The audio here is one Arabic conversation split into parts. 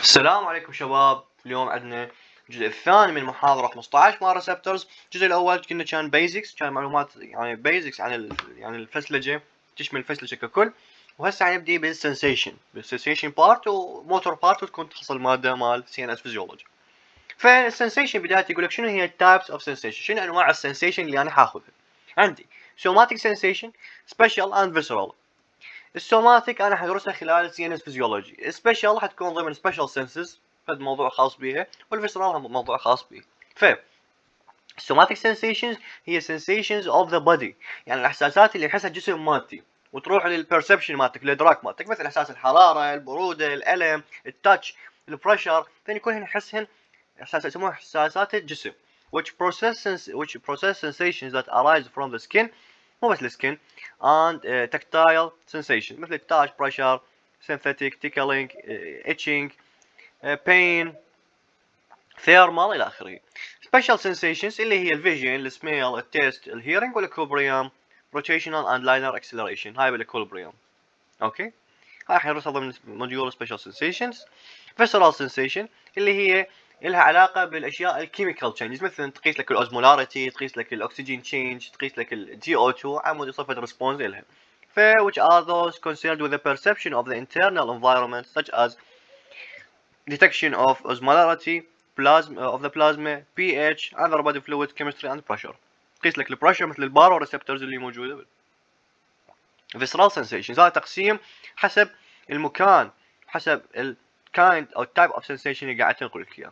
السلام عليكم شباب. اليوم عندنا الجزء الثاني من محاضرة 15 مع ريسبتورز. الجزء الأول كان بيزكس، كان معلومات يعني بيزكس عن يعني الفسلجة، تشمل الفسلجة ككل. وهسه حنبدي بالسنسيشن بارت وموتور بارت، وتكون تخص المادة مال سي ان اس فيزيولوجي. فالسنسيشن بداية يقول لك شنو هي التايبس اوف سنسيشن، شنو انواع السنسيشن اللي انا حاخذها. عندي سوماتيك سنسيشن، سبيشال اند فيسرال. السوماتيك انا حدرسها خلال سي ان اس فيزيولوجي، السبيشال حتكون ضمن سبيشال سنسز، فد موضوع خاص بيها، والفيسرال موضوع خاص بيه. ف السوماتيك sensations هي sensations of the body، يعني الاحساسات اللي يحسها الجسم مالتي وتروح للبرسبشن مالتك، الادراك مالتك، مثل احساس الحراره، البروده، الالم، التاتش، البريشر، ثاني كلهن نحسهن احساسات يسموها احساسات الجسم. which process sensations that arise from the skin، مو بس السكن، and tactile sensation مثل التاتش، بريشر، synthetic tickling، itching، pain، thermal الى اخره. special sensations اللي هي الفيجن، السميل، التيست، الهيرنج، والاكوبريوم، rotational and linear acceleration. هاي بالاكوبريوم. اوكي، هاي حندرسها ضمن موديول special sensations. visceral sensation اللي هي لها علاقه بالاشياء الكيميكال تشينجز، مثلا تقيس لك الاوزمولاريتي، تقيس لك الاكسجين تشينج، تقيس لك الجي او 2 عمود صفه ريسبونس لها. ف which are those concerned with the perception of the internal environment such as detection of osmolarity of the plasma, pH, other body fluid chemistry and pressure. تقيس لك البريشر مثل البارو ريسبتورز اللي موجوده. visceral sensations هذا تقسيم حسب المكان، حسب الكايند او التايب اوف سنسيشن اللي قاعد تنقل لك اياه.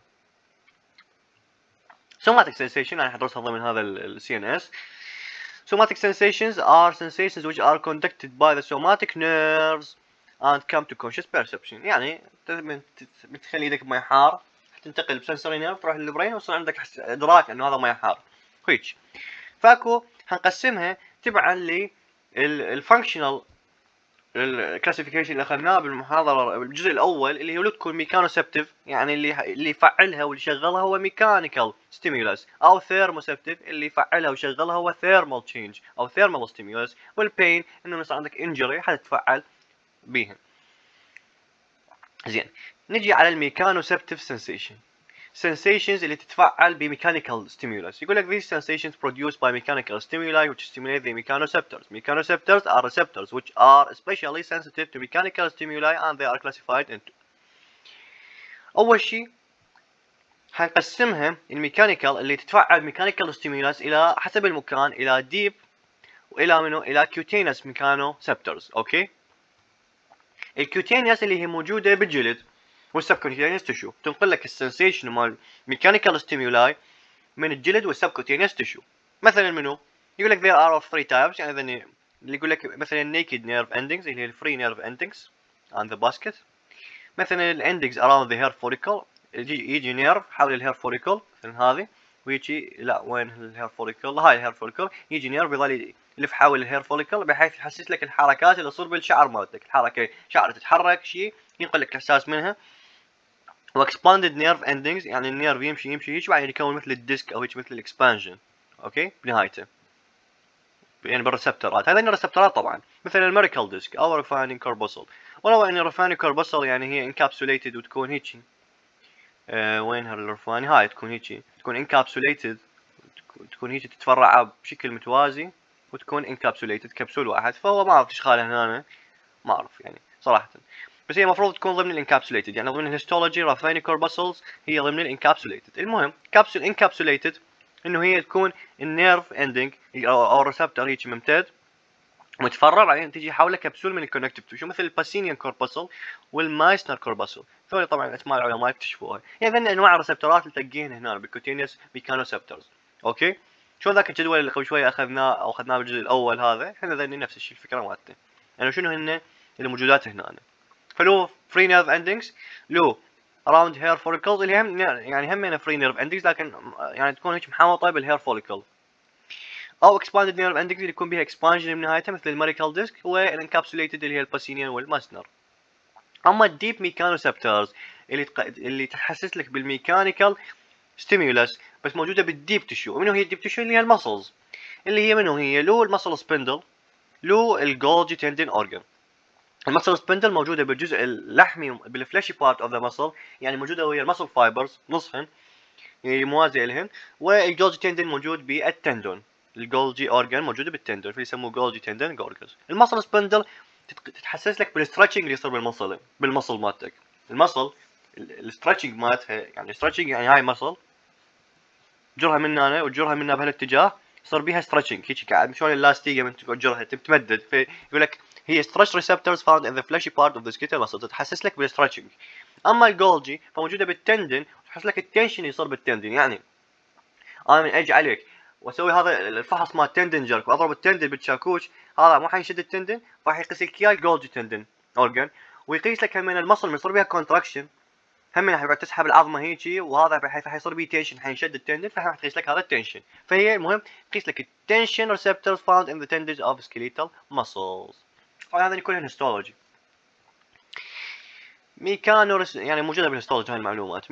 somatic sensation انا حدرسها ضمن هذا السي ان اس. somatic sensations are sensations which are conducted by the somatic nerves and come to conscious perception. يعني بتخلي ايدك بمي حار، تنتقل بسنسوري نيرف تروح للبرين ويصير عندك ادراك انه هذا مي حار. هيك فاكو حنقسمها تبعا للفانكشنال الكلاسيفيكيشن اللي اخذناه بالمحاضره بالجزء الاول، اللي هو تكون ميكانوسبتيف، يعني اللي يفعلها واللي يشغلها هو ميكانيكال ستيمولس، او ثيرموسبتيف اللي يفعلها ويشغلها هو ثيرمال تشينج او ثيرمال ستيمولس. والبين انه مثلا عندك انجري حتتفعل بيهم. زين، نجي على الميكانوسبتيف سنسيشن. sensations اللي تتفعل بميكانيكال stimulus. يقول لك these sensations produced by mechanical stimuli which stimulate the mechanoceptors. Mechanoceptors are receptors which are especially sensitive to mechanical stimuli and they are classified into. أول شيء حنقسمها الميكانيكال اللي تتفعل mechanical stimulus إلى حسب المكان إلى deep وإلى منو إلى cutaneous mechanoceptors. أوكي، الكيوتينيوس اللي هي موجودة بالجلد والسبكوتينيوس تشو، تنقل لك السنسيشن مال ميكانيكال ستيمولاي من الجلد والسبكوتينيوس تشو. مثلا منو؟ يقول لك there are of three types، يعني اللي يقول لك مثلا naked nerve endings اللي هي الفري nerve endings on the basket. مثلا الاندكس around the hair follicle، يجي نيرف حول الهير فوليكل مثلا هذه، ويجي لا وين الهير فوليكل، هاي الهير فوليكل، يجي نيرف يظل يلف حول الهير فوليكل بحيث يحسس لك الحركات اللي تصير بالشعر مالتك، الحركه شعر تتحرك شيء ينقل لك الاحساس منها. واكسباندد نيرف اندنجز يعني النيرف يمشي هيك بعدين يكون مثل الديسك او هيك مثل الاكسبانجن. اوكي بنهايته يعني بالريسبتورات، هذين الريسبتورات طبعا مثل الميريكال ديسك او ريفايننج كوربوسل. ولو ان الريفايننج كوربوسل يعني هي انكابسوليتد وتكون هيك وينها الرفاني، هاي تكون هيك، تكون انكابسوليتد، تكون هيك تتفرع بشكل متوازي وتكون انكابسوليتد كبسول واحد. فهو ما اعرف ايش خاله هنا، ما اعرف يعني صراحه، بس هي المفروض تكون ضمن الانكابسوليتد، يعني ضمن الهيستولوجي رافيني كورباسلز هي ضمن الانكابسوليتد. المهم كابسول انكابسوليتد انه هي تكون النيرف اندنج او الريسبتور هيك ممتد متفرع، بعدين تجي حوله كبسول من الكونكتيف تيشو مثل الباسينيان كورباسل والمايسنر كورباسل. ثول طبعا اسماء العلماء اكتشفوها. يعني ذن انواع الريسبتورات اللي تلقيهن هنا بالكوتينيوس ميكانوسبترز. اوكي، شو ذاك الجدول اللي قبل شويه اخذناه بالجزء الاول هذا، احنا ذني نفس الشيء الفكره مالته، يعني شنو هن الموجودات هنا. فلو فري نيرف اندنجز، لو اراوند هير فوليكلز اللي هم يعني هم فري نيرف اندنجز لكن يعني تكون هيك محاوطه بالهير فوليكل، او اكسباندد نيرف اندكس اللي يكون بها اكسبانجن بنهايتها مثل الميريكال ديسك، والانكابسوليتد اللي هي الباسينيان والماسنر. اما الديب ميكانوسبترز اللي تحسس لك بالميكانيكال ستيمولس بس موجوده بالديب تشو. منو هي الديب تشو؟ اللي هي المسلز، اللي هي منو هي لو المسل سبندل، لو الجولجي تندين اورجن. المسل سبندل موجوده بالجزء اللحمي بالفلاشي بارت اوف ذا مسل، يعني موجوده ويا المسل فايبرز نصهن موازيه لهن. والجولجي تندن موجود بالتندون، الجولجي اورجن موجوده بالتندون فيسموه جولجي تندن جورجز. المسل سبندل تتحسس لك بالستريتشنج اللي يصير بالمسل مالتك. المسل الستريتشنج مالتها، يعني ستريتشنج يعني هاي مسل جرها من هنا وجرها من بهالاتجاه، صار بيها ستريتشنج هيك قاعد شلون اللاستيكه من تجرها تتمدد، فيقول لك هي stretch receptors found in the fleshy part of the skeletal muscle، تتحسس لك بالستريتشنج. اما الجولجي فموجوده بالتندن، تحس لك التنشن يصير بالتندن. يعني انا من اجي عليك واسوي هذا الفحص مال تندن جرك واضرب التندن بالشاكوش، هذا مو حيشد التندن، راح يقيس لك اياه الجولجي تندن اورجن، ويقيس لك هم من المصل يصير بها كونتراكشن، هم راح تسحب العظمه هيجي، وهذا بحيث حيصير بيه تنشن حينشد التندن، فراح تقيس لك هذا التنشن. فهي المهم تقيس لك التنشن ريسبتورز found in the tendons of skeletal muscles. طبعا هذا كلها هيستولوجي. يعني موجوده بالهيستولوجي هاي المعلومات.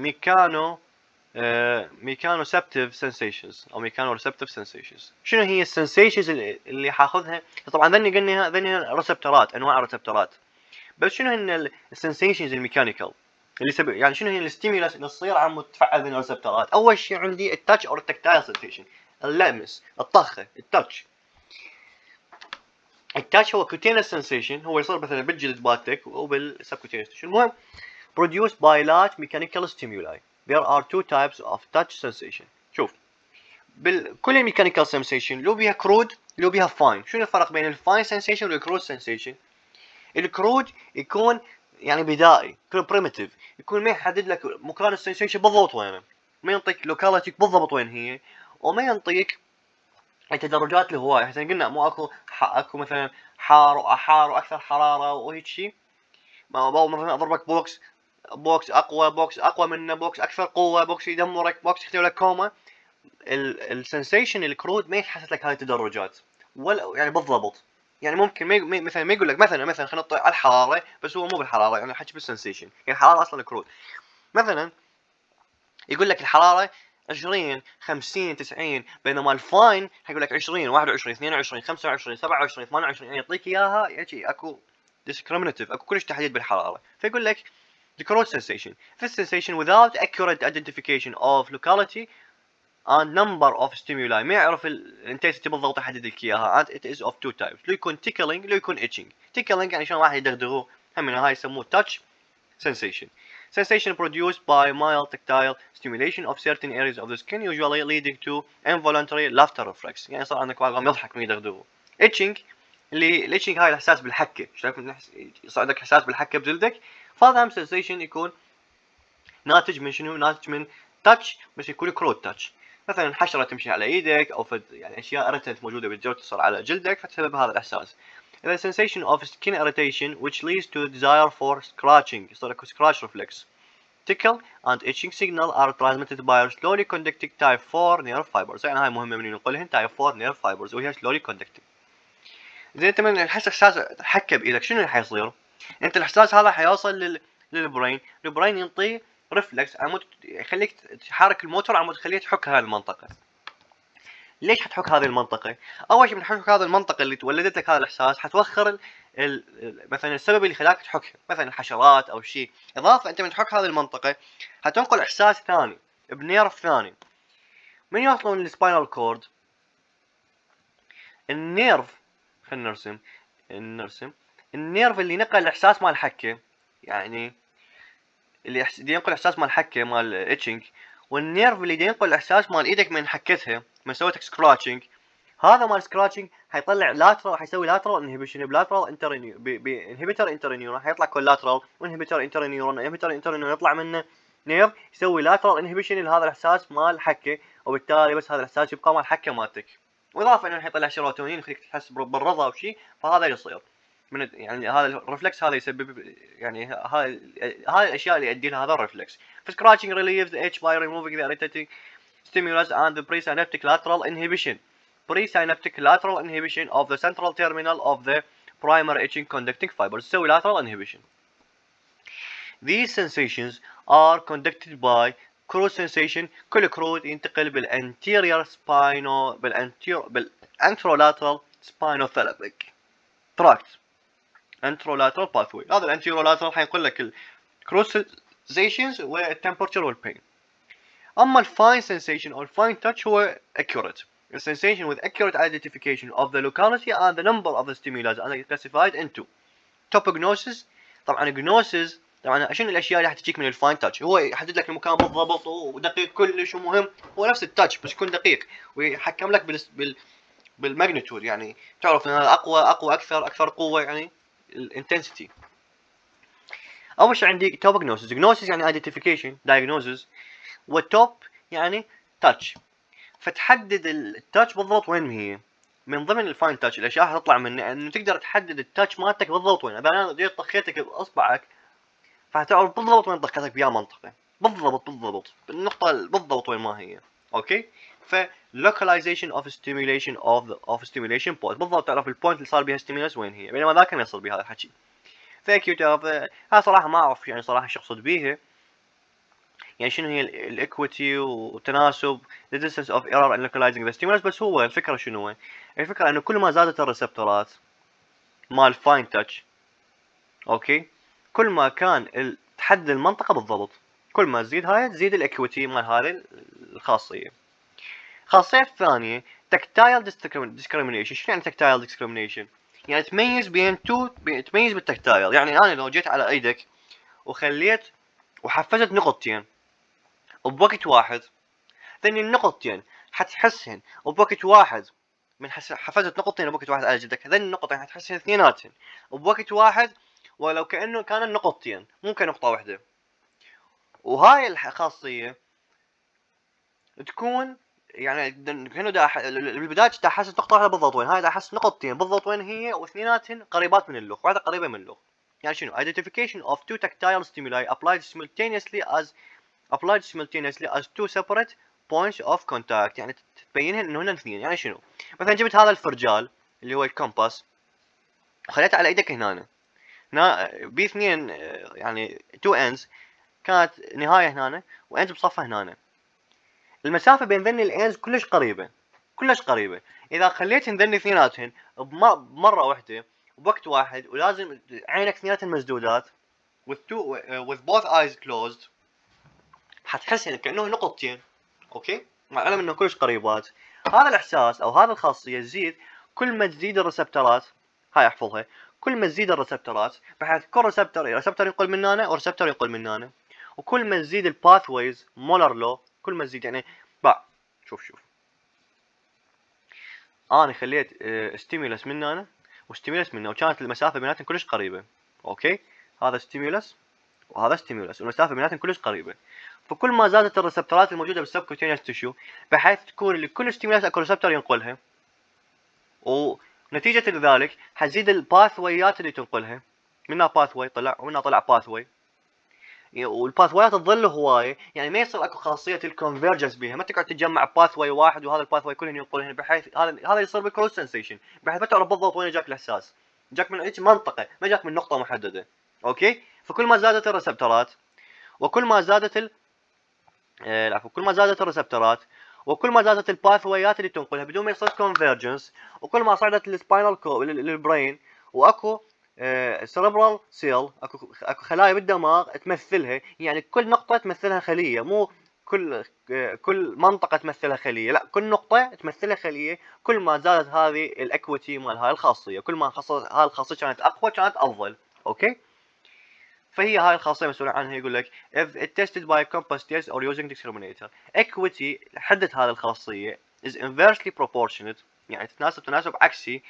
ميكانوسبتيف سنسيشنز او ميكانوريسبتيف سنسيشنز. شنو هي السنسيشنز اللي حاخذها؟ طبعا ذني قلنا ذني ريسبتورات، انواع ريسبتورات. بس شنو هن السنسيشنز الميكانيكال اللي يعني شنو هي الستيمولاس اللي تصير عم تفعل من الريسبتورات؟ اول شيء عندي التاتش او التكتايل سنسيشن، اللمس، الطخه، التاتش. التاتش هو كوتينس سنسيشن، هو يصير مثلا بالجلد مالتك وبالسبكوتينس تيشو. المهم produced by large mechanical stimuli. There are two types of touch sensation. شوف كل الميكانيكال سنسيشن لو بيها كرود لو بيها فاين. شنو الفرق بين الفاين سنسيشن والكرود سنسيشن؟ الكرود يكون يعني بدائي، يكون بريمتيف، يكون ما يحدد لك مكان السنسيشن بالضبط وينه، ما ينطيك لوكاليتي بالضبط وين هي، وما ينطيك التدرجات الهوايه. احنا قلنا مو اكو مثلا حار واكثر حراره وهيك شيء، مثلا اضربك بوكس اقوى منه، بوكس اكثر قوه، بوكس يدمرك، بوكس يختار لك كوما. السنسيشن الكرود ما يحسس لك هاي التدرجات ولا يعني بالضبط. يعني ممكن مثلا ما يقول لك مثلا خلينا نطلع على الحراره، بس هو مو بالحراره، يعني حكي بالسنسيشن، يعني الحراره اصلا كرود. مثلا يقول لك الحراره 20 50 90، بينما الفاين حيقول لك 20 21 22 25 27 28، يعني يعطيك اياها يعني اكو discriminative، اكو كلش تحديد بالحراره. فيقول لك the corrode sensation. This sensation without accurate identification of locality and number of stimuli، ما يعرف الانتنسيتي بالضبط يحدد لك اياها. and it is of two types، لو يكون tickling لو يكون itching. tickling يعني شلون واحد يدغدغوه، هم من هاي يسموه touch sensation. Sensation produced by mild tactile stimulation of certain areas of the skin usually leading to involuntary laughter reflex، يعني صار عندك واحد يضحك من يدغدغوه. itching اللي الاتشنج هاي الاحساس بالحكه، شلون يصير عندك احساس بالحكه بجلدك، فهذا هم سنسيشن يكون ناتج من شنو؟ ناتج من تاتش، بس يكون كرود تاتش. مثلا حشره تمشي على ايدك او يعني اشياء اريتنت موجوده بالجو تصير على جلدك فتسبب هذا الاحساس. The sensation of skin irritation which leads to desire for scratching، يصير اكو scratch reflex. Tickle and itching signal are transmitted by slowly conducting type 4 nerve fibers. يعني هاي مهمه من نقولهن type 4 nerve fibers وهي slowly conducting. زين انت من الحس احساس حكه بايدك، شنو اللي حيصير؟ انت الاحساس هذا حيوصل للبرين، البرين ينطيه ريفلكس عمود يخليك تحرك الموتور، عمود تخليه تحك هذه المنطقه. ليش حتحك هذه المنطقه؟ اول شيء من حك هذه المنطقه اللي ولدت لك هذا الاحساس حتوخر مثلا السبب اللي خلاك تحكها، مثلا الحشرات او شيء. اضافه انت من تحك هذه المنطقه حتنقل احساس ثاني بنيرف ثاني. من يوصلون للسباينال كورد؟ النيرف، خلينا نرسم النيرف اللي نقل الاحساس مال الحكه، يعني اللي ينقل احساس مال الحكه مال اتشنج، والنيرف اللي ينقل الاحساس مال ايدك من حكتها من سويتك سكراتشنج. هذا مال سكراتشنج حيطلع لاترال، حيسوي لاترال انهبيشن بلاترال انهبيتر انترنيورون، حيطلع كولاترال وانهبيتر انترنيورون، انهبيتر انترنيورون يطلع منه نيرف يسوي لاترال انهبيشن لهذا الاحساس مال الحكه، وبالتالي بس هذا الاحساس يبقى مال الحكه مالتك. واضافه انه حيطلع سيروتونين يخليك تحس بالرضا او شيء، فهذا يصير من يعني هذا الرفلكس هذا يسبب يعني هاي الاشياء اللي يؤدي لها هذا الرفلكس. فسكراتشنج relieves the itch by removing the irritating stimulus and the presynaptic lateral inhibition of the central terminal of the primary itching conducting fibers. تسوي lateral inhibition. These sensations are conducted by crude sensation. كل كرود ينتقل بالanterior بالanterolateral spinothalamic tract. انترولاترال باثوي. هذا الانترولاترال حينقل لك الكروس sensations والتمبرتشر والبين. اما الفاين sensation او الفاين touch هو accurate. A sensation with accurate identification of the locality and the number of the stimuli are classified into topognosis. طبعا gnosis طبعا شنو الاشياء اللي حتجيك من الفاين تاتش؟ هو يحدد لك المكان بالضبط ودقيق كلش ومهم، هو نفس التاتش بس يكون دقيق ويحكم لك بالماجنتود، يعني تعرف ان هذا اقوى اكثر قوه، يعني الانتنسيتي. اول شيء عندي توبوجنوسيس. جنوسيس يعني ايدنتيفيكيشن دايجنوزز، والتوب يعني تاتش، فتحدد التاتش بالضبط وين هي. من ضمن الفاين تاتش الاشياء حتطلع منه انه تقدر تحدد التاتش مالتك بالضبط وين. اذا انا جيت طخيتك باصبعك فهتعرف بالضبط وين طخيتك بيا منطقه، بالضبط النقطه بالضبط وين ما هي. اوكي، ف localization of stimulation of stimulation point، بالضبط تعرف البوينت اللي صار بيها stimulus وين هي، بينما ذاك ما يصير بها هذا الحكي. فاكيوت هذا صراحه ما اعرف يعني صراحه شو اقصد بيها، يعني شنو هي الايكويتي وتناسب the distance of error in localizing the stimulus. بس هو الفكره شنو هي؟ الفكره انه كل ما زادت الريسبتورات مال فاين تاتش، اوكي، كل ما كان تحدد المنطقه بالضبط، كل ما تزيد هاي تزيد الايكويتي مال هذه الخاصيه. الخاصيه الثانيه tactile discrimination. شنو يعني tactile discrimination؟ يعني تميز بين تميز بالتكتايل. يعني انا لو جيت على ايدك وخليت وحفزت نقطتين وبوقت واحد، ذن النقطتين حتحسهن وبوقت واحد. من حفزت نقطتين بوقت واحد على جدك، هذين النقطتين حتحسهن اثنيناتهن وبوقت واحد، ولو كأنه كان نقطتين مو كنقطة واحدة. وهاي الخاصية تكون يعني كأنه بالبداية دا حاسس نقطة واحدة بالضبط وين، هاي دا حاسس نقطتين بالضبط وين هي، واثنيناتهن قريبات من اللوح، واحدة قريبة من اللوح. يعني شنو؟ identification of two tactile stimuli applied simultaneously as two separate points of contact. يعني تبينهن انه هن اثنين. يعني شنو؟ مثلا جبت هذا الفرجال اللي هو الكومباس وخليته على ايدك هنا باثنين، يعني تو ends، كانت نهايه هنا وانز بصفها هنا. المسافه بين ذني الانز كلش قريبه. اذا خليتهن ذني اثنيناتهن بمره واحده وبوقت واحد، ولازم عينك اثنيناتهن مسدودات with both eyes closed، حتحس يعني كانه نقطتين، اوكي، مع العلم انه كلش قريبات. هذا الاحساس او هذه الخاصيه تزيد كل ما تزيد الريسبتورات. هاي احفظها، كل ما تزيد الريسبتورات، بحيث كل ريسبتور ينقل من هنا وريسبتور ينقل من هنا. وكل ما تزيد الباث ويز مولر لو، كل ما تزيد يعني شوف انا خليت ستيمولس من هنا وستيمولس من هنا، وكانت المسافه بيناتهم كلش قريبه. اوكي، هذا ستيمولس وهذا ستيمولس والمسافه بيناتهم كلش قريبه. فكل ما زادت الريسبتورات الموجوده بالسبكوتينيوس تيشو، بحيث تكون لكل ستيمولس اكو ريسبتور ينقلها، ونتيجه لذلك حتزيد الباث ويات اللي تنقلها. منها باث واي طلع ومنها طلع باث واي، والباث وايات تظل هوايه، يعني ما يصير اكو خاصيه الكونفرجنس بها، ما تقعد تجمع باث واي واحد وهذا الباث واي كلهم ينقلهن، بحيث هذا يصير بالكروس سنسيشن، بحيث ما تعرف بالضبط وين جاك الاحساس، جاك من اي منطقه، ما جاك من نقطه محدده. اوكي، فكل ما زادت الريسبتورات وكل ما زادت كل ما زادت الريسبتورات وكل ما زادت الباثويات اللي تنقلها بدون ما يصير كونفرجنس، وكل ما صعدت السباينال للبرين، واكو سيربرال سيل، اكو خلايا بالدماغ تمثلها، يعني كل نقطه تمثلها خليه، مو كل منطقه تمثلها خليه، لا كل نقطه تمثلها خليه. كل ما زادت هذه الاكويتي مال هاي الخاصيه، كل ما هاي الخاصيه كانت اقوى كانت افضل. اوكي، فهي هاي الخاصيه مسؤول عنها. يقول لك if it tested by compass test or using discriminator. equity حدد هذه الخاصيه is inversely proportionate، يعني تناسب عكسي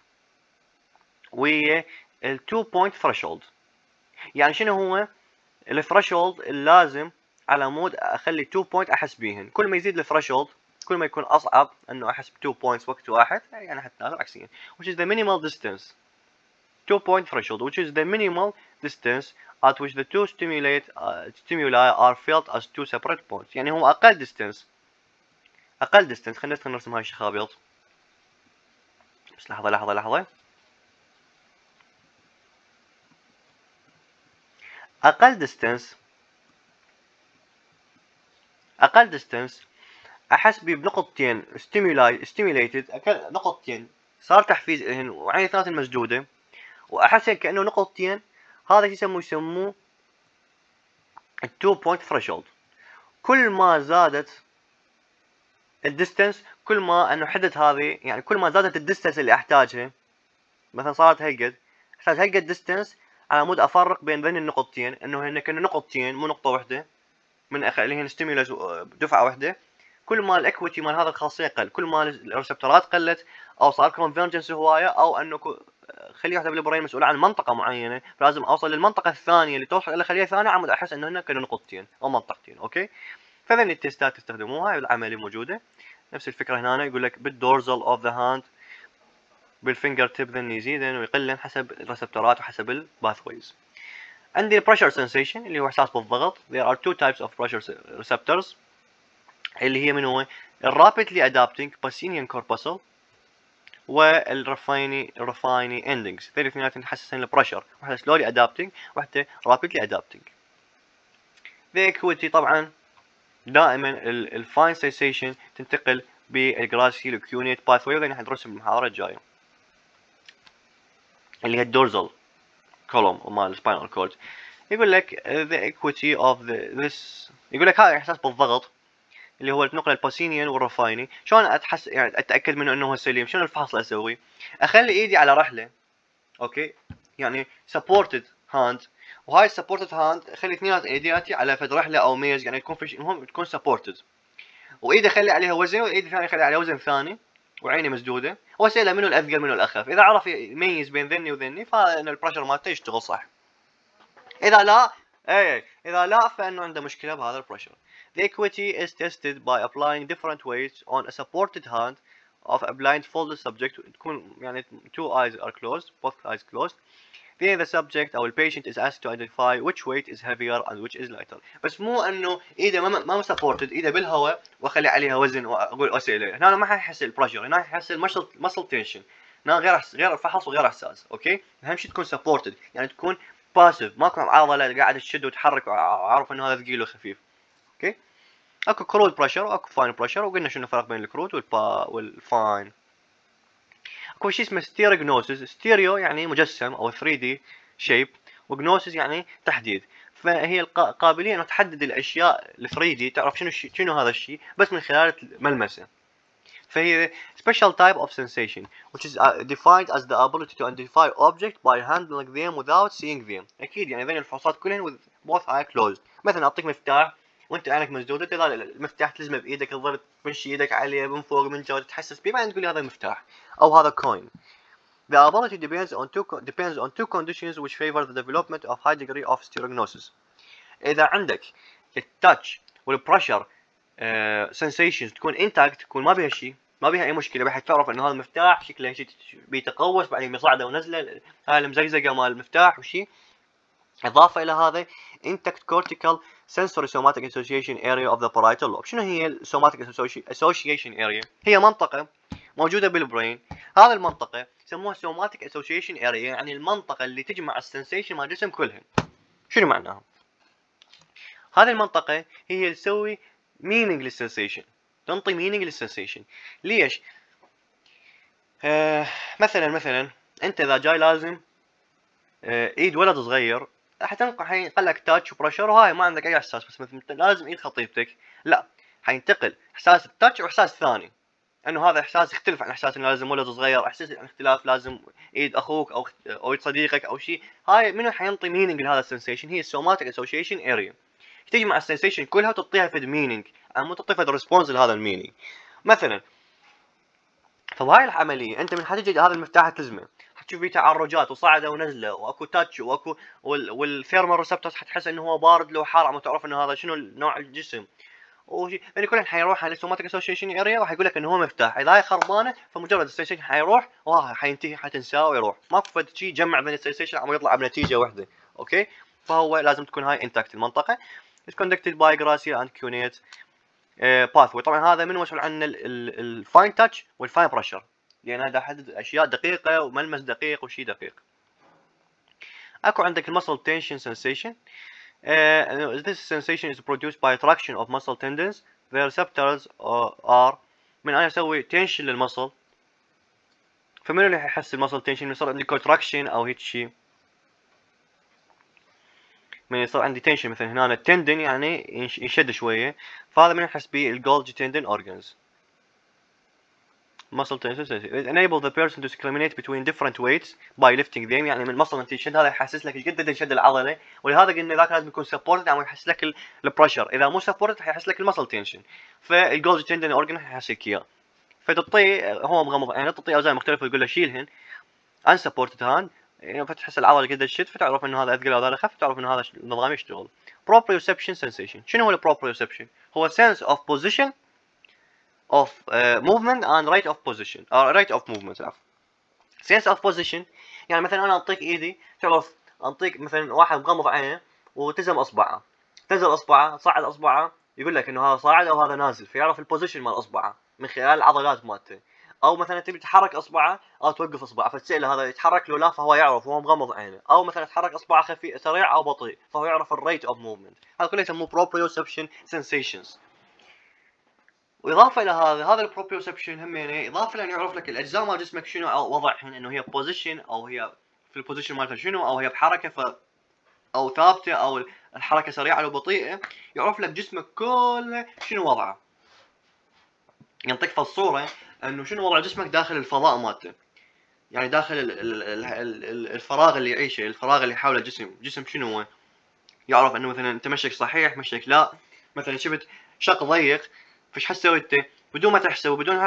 ويا ال 2 point threshold. يعني شنو هو الثريشولد اللازم على مود اخلي 2 point احس بيهن؟ كل ما يزيد الثريشولد كل ما يكون اصعب انه احس ب 2 points وقت واحد، يعني حتناسب عكسيا. which is the minimal distance 2 point threshold, which is the minimal distance at which the two stimuli are felt as two separate points. يعني هو اقل distance. خلينا نرسم هاي الشخابيط، بس لحظة. اقل distance احس بيه بنقطتين stimulated، نقطتين صار تحفيز لهن وعين اثنين مسدودة، واحس كانه نقطتين، هذا يسموه التو بوينت ثريشولد. كل ما زادت الديستنس، كل ما انه حدت هذه، يعني كل ما زادت الديستنس اللي احتاجها، مثلا صارت هالقد، احتاج هالقد ديستنس على مود افرق بين ذين النقطتين، انه هن كانوا نقطتين مو نقطه واحده من اللي هي ستيمولس دفعه واحده. كل ما الاكويتي مال هذا الخاصيه قل، كل ما الريسبتورات قلت، او صار كونفرجنس هوايه، او انه خليه واحده بالبرين مسؤوله عن منطقه معينه، فلازم اوصل للمنطقه الثانيه اللي توصل الى خليه ثانيه عمود احس انه هن كانوا نقطتين او منطقتين. اوكي، فذن التستات تستخدموها، العمليه موجوده نفس الفكره هنا. يقول لك بالدورزل اوف ذا هاند، بالفينجر تيب ذن يزيدن ويقلن حسب الريسبتورات وحسب الباثويز. عندي pressure sensation اللي هو احساس بالضغط. there are two types of pressure receptors اللي هي من هو الرابيدلي adapting Pacinian corpuscle والرفايني endings. ذي الاثنين تحسسن البريشر، واحدة slowly adapting واحدة rapidly adapting. the acuity طبعا دائما الفاين sensation تنتقل بالجراسيل كيونيت باثوي، وذي حندرسهم بالمحاضرة الجاية اللي هي الدورزال كولوم ومال السباينال كورد. يقول لك the equity of this، يقول لك هذا احساس بالضغط اللي هو النقل الباسينيان والرفايني. شلون يعني اتاكد منه انه هو سليم؟ شنو الفحص اللي اسوي؟ اخلي ايدي على رحله، اوكي، يعني supported hand، وهاي supported hand اخلي اثنين ايدياتي على فد رحله او ميز، يعني تكون في المهم تكون supported، وايدي اخلي عليها وزن، وايدي الثانيه اخلي عليها وزن ثاني، وعيني مسدوده، واساله منو الاثقل منو الاخف. اذا عرف يميز بين ذني وذني فان البريشر مالته يشتغل صح. اذا لا اذا لا فانه عنده مشكله بهذا البريشر. The equity is tested by applying different weights on a supported hand of a blindfolded subject. تكون يعني two eyes are closed, both eyes closed. Then the subject أو patient is asked to identify which weight is heavier and which is lighter. بس مو انه ايده ما supported، ايده بالهواء واخلي عليها وزن واقول اسئله، هنا ما حيحس البريشر، هنا حيحس المسل تنشن، هنا غير فحص وغير احساس. اوكي، اهم شيء تكون supported، يعني تكون باسيف، ماكو عضله قاعده تشد وتحرك وعارف انه هذا ثقيل وخفيف. اوكي، اكو كرود بريشر واكو فاين بريشر، وقلنا شنو الفرق بين الكرود والفاين. اكو شيء اسمه ستيريوجنوسيس. ستيريو يعني مجسم او 3D شيب، وجنوسيس يعني تحديد. فهي القابليه انه تحدد الاشياء ال 3D، تعرف شنو هذا الشيء بس من خلال ملمسه. فهي special type of sensation which is defined as the ability to identify object by handling them without seeing them. اكيد يعني ذين الفحوصات كلهن with both eyes closed. مثلا اعطيك مفتاح وانت عينك مسدوده، تظل المفتاح تلزمه بايدك، تظل تمشي ايدك عليه من فوق من جوا تتحسس به، بعدين تقول هذا مفتاح او هذا coin. The ability depends on two conditions which favor the development of high degree of stereognosis. اذا عندك التاتش والبريشر sensations تكون intact، تكون ما بها شيء، ما بها اي مشكله، بحيث تعرف انه هذا المفتاح شكله شيء بيتقوس بعدين بيصعده ونزله، هاي المزقزقه مال المفتاح وشي. اضافه الى هذا intact cortical sensory somatic association area of the parietal lobe. شنو هي السوماتيك association area؟ هي منطقه موجوده بالبرين، هذه المنطقه يسموها somatic association area، يعني المنطقه اللي تجمع السنسيشن مال الجسم كلهن. شنو معناها؟ هذه المنطقه هي اللي تسوي meaning للسنسيشن، تنطي meaning للسنسيشن. ليش؟ مثلا انت اذا جاي لازم ايد ولد صغير، حينقل لك تاتش وبريشر وهاي ما عندك اي احساس، بس مثلا لازم ايد خطيبتك، لا، حينتقل احساس التاتش واحساس ثاني، انه هذا احساس يختلف عن احساس انه لازم ولد صغير، احساس عن اختلاف لازم ايد اخوك او ايد صديقك او شيء. هاي منو حينطي meaning لهذا السنسيشن؟ هي السوماتيك اسوشيشن اريا، تجمع السنسيشن كلها وتعطيها فد مينينج، مو تعطي فد ريسبونس لهذا المينينج. مثلا فبهاي العمليه انت من حتجي هذا المفتاح تلزمه، حتشوف فيه تعرجات وصعده ونزله واكو تاتش واكو والثيرمال ريسبتورز حتحس انه هو بارد لو حار، عم تعرف انه هذا شنو نوع الجسم وشي. يعني كلهم حيروح على السوماتيك اسوشيشن اريا وحيقول لك انه هو مفتاح، اذا هي خربانه فمجرد السنسيشن حيروح حينتهي، حتنساه ويروح، ماكو فد شيء جمع بين السنسيشن عم يطلع بنتيجه واحده. اوكي، فهو لازم تكون هاي انتاكت المنطقه. is conducted by Graciel and Cunate باثوي. طبعا هذا من مسؤول عن الفاين تاتش والفاين بريشر، لان هذا يحدد اشياء دقيقه وملمس دقيق وشيء دقيق. اكو عندك المسل تنشن سensation. This sensation is produced by traction of muscle tendons. The receptors are من انا اسوي تنشن للمسل فمنو اللي يحس المسل تنشن؟ يصير عندي كونتراكشن او هيك شيء، من يصير عندي تنشن مثلا هنا التندن يعني يشد شويه، فهذا من يحس به الجولجي تندن اورجنز. muscle tension it enable the person to discriminate between different weights by lifting them. يعني من muscle تنشن هذا يحسس لك ايش قد يشد العضله، ولهذا قلنا ذاك لازم يكون سبورتد او يحس لك البريشر، اذا مو سبورتد حيحس لك المسل تنشن، فالجولجي تندن اورجن حيحس لك اياه. فتعطيه هو مغمض يعني تعطيه اوزان مختلفه وتقول له شيلهن unsupported hand، يعني فتحس العضله قد تشد فتعرف انه هذا اثقل وهذا اخف، فتعرف انه هذا النظام يشتغل. proprioception sensation شنو هو البروبريوسبشن؟ هو sense of position of movement and rate of position rate of movement عفوا. sense of position يعني مثلا انا اعطيك ايدي تعرف، اعطيك مثلا واحد مغمض عينه وتزم اصبعه، تنزل اصبعه صعد اصبعه يقول لك انه هذا صاعد او هذا نازل، فيعرف البوزيشن مال اصبعه من خلال العضلات مالته. او مثلا تبي تحرك اصبعه او توقف اصبعه فتساله هذا يتحرك له لا، فهو يعرف وهو مغمض عينه. او مثلا تحرك اصبعه خفيف سريع او بطيء فهو يعرف الريت اوف موفمنت. هذا كله يسموه بروبريوسبشن سنسيشنز. واضافه الى هذا البروبريوسبشن هم يعني اضافه لانه يعرف لك الاجزاء مال جسمك شنو وضعهن، انه هي بوزيشن او هي في البوزيشن مالتها شنو، او هي بحركه او ثابته او الحركه سريعه او بطيئه، يعرف لك جسمك كله شنو وضعه. يعطيك في الصوره انه شنو وضع جسمك داخل الفضاء مالته، يعني داخل الفراغ اللي يعيشه، الفراغ اللي حول الجسم شنو هو. يعرف انه مثلا انت مشيك صحيح مشيك لا، مثلا شفت شق ضيق فايش حتسوي انت بدون ما تحسب وبدون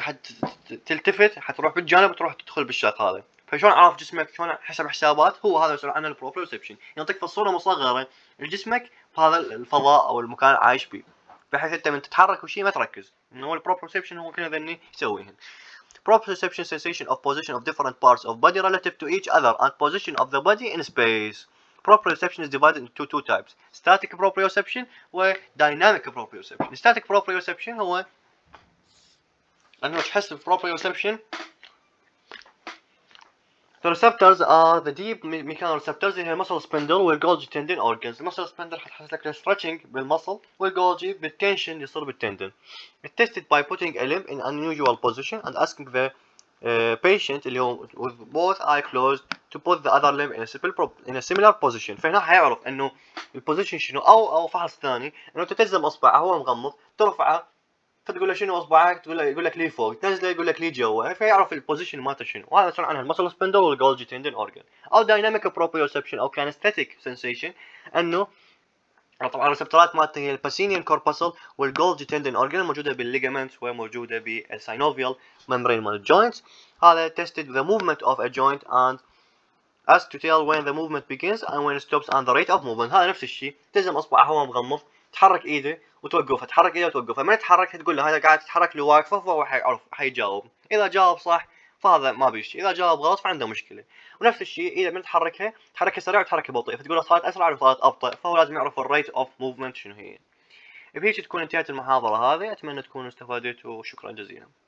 تلتفت حتروح بالجانب وتروح تدخل بالشق هذا. فشلون عرف جسمك شلون حسب حسابات؟ هو هذا يسمى عنه البروبريوسبشن. يعطيك في الصوره مصغره لجسمك بهذا الفضاء او المكان اللي عايش فيه، بحيث انت من تتحرك وشي ما تركز انه هو البروبريوسبشن هو كل ذني يسويهن. Proprioception sensation of position of different parts of body relative to each other and position of the body in space. Proprioception is divided into two types: static proprioception و dynamic proprioception. static proprioception هو انه تحس بالproprioception. The receptors are the deep mechanoreceptors اللي هي muscle spindle والجولجي tendon organs. muscle spindle حتحس لك stretching بالمصل، والجولجي بالتنشن يصير بالتندن. It's tested by putting a limb in unusual position and asking the patient اللي هو with both eye closed to put the other limb in a similar position. فهنا حيعرف انه البوزيشن شنو، او فحص ثاني انه تتزم اصبعه هو مغمض ترفعه فتقول له شنو اصبعك، تقول له يقول لك لي فوق، تنزله يقول لك لي جوا، فيعرف البوزيشن مالته شنو. وهذا يصير عنها المسل سبندل والجولجي تندن اورجن. او دايناميك بروبريوسبشن او كانستاتيك سنسيشن، انه طبعا الريسبتورات مالته هي الباسينيان كورباسل والجولجي تندن اورجن موجوده بالليجامنتس وموجوده بالساينوفيال ممبرين مال الجوينتس. هذا tested the movement of a joint and as to tell when the movement begins and when it stops and the rate of movement. هذا نفس الشيء، تلزم اصبعه هو مغمض تحرك ايده وتوقفها، تحرك ايده وتوقفها، من تحرك تقول له هذا قاعد تتحرك له واقفه، فهو حيعرف حيجاوب. اذا جاوب صح فهذا ما بيشي، اذا جاوب غلط فعنده مشكله. ونفس الشيء اذا من تحركها سريع وتحركها بطيء، فتقول له صارت اسرع ولا صارت ابطا، فهو لازم يعرف الريت اوف موفمنت شنو هي. بهيك تكون انتهت المحاضره هذه، اتمنى تكونوا استفادتوا وشكرا جزيلا.